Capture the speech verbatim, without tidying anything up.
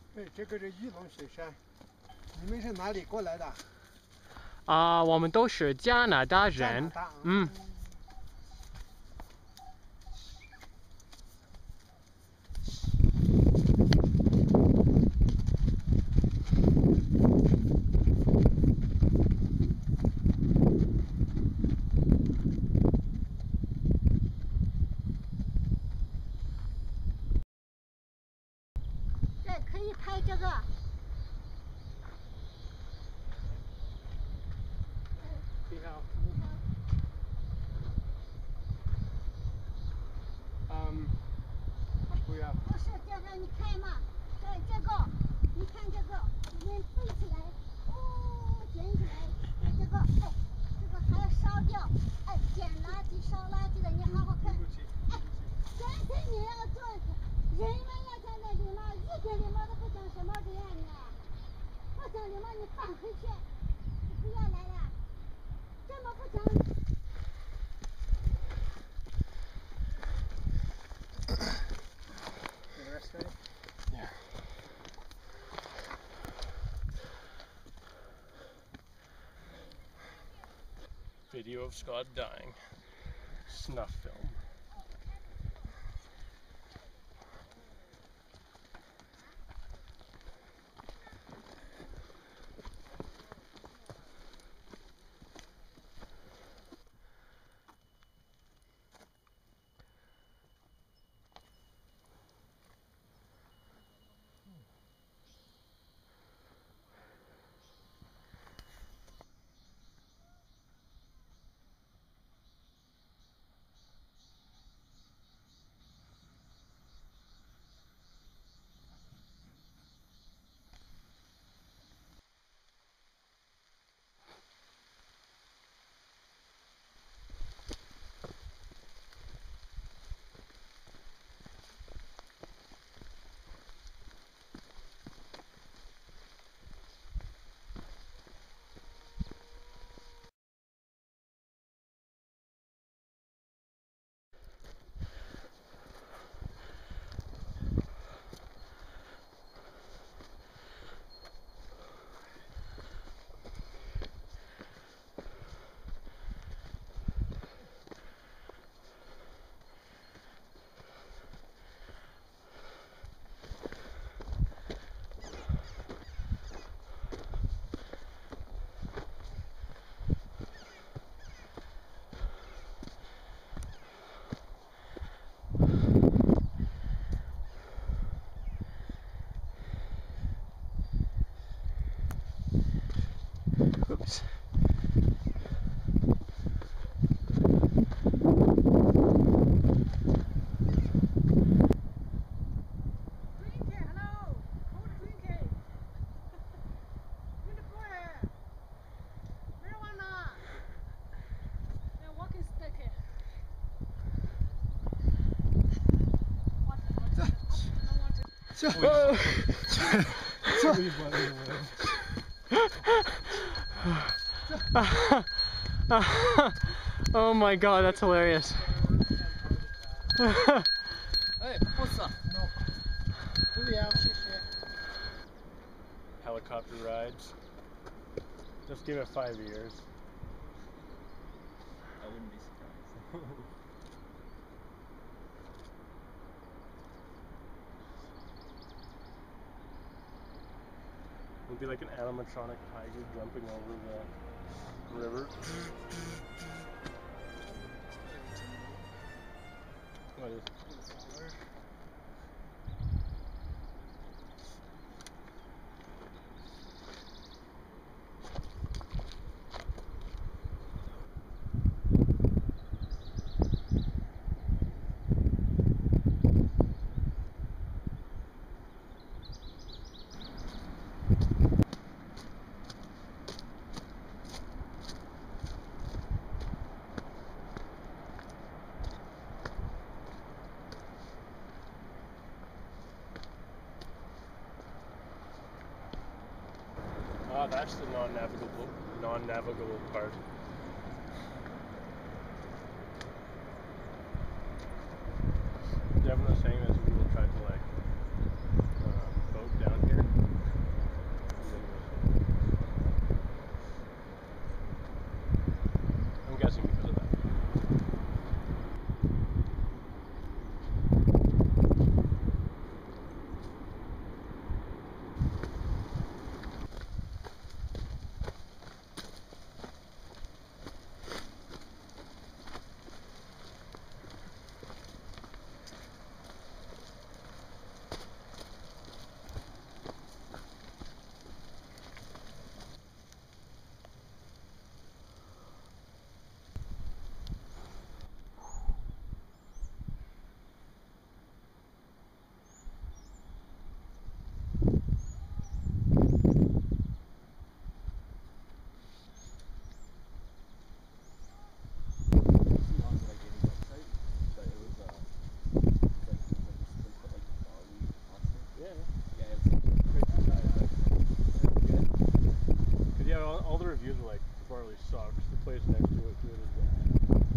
对，这个是玉龙雪山。你们是哪里过来的？ 啊、我们都是加拿大人。 加拿大。 嗯。 对，可以拍这个。 你好。 你好。 嗯，不要。 不是这个，你看嘛，对这个，你看这个，你们背起来，哦，卷起来，哎，这个，哎，这个还要烧掉，哎，捡垃圾、烧垃圾的，你好好看。哎，现在你要做，人们要在那里嘛，一点礼貌都不讲，什么这样你，不讲礼貌你放回去，你不要来了，这么不讲。 Yeah. Video of Scott dying. Snuff film. Oops. Oh my god, that's hilarious. Hey, what's up? No. Helicopter rides. Just give it five years. I wouldn't be surprised. It would be like an animatronic tiger jumping over the river. What is it? Ah, that's the non-navigable, non-navigable part. Devin was saying that some people tried to like uh, boat down here. reviews were like, Farley sucks. The place next to it really bad.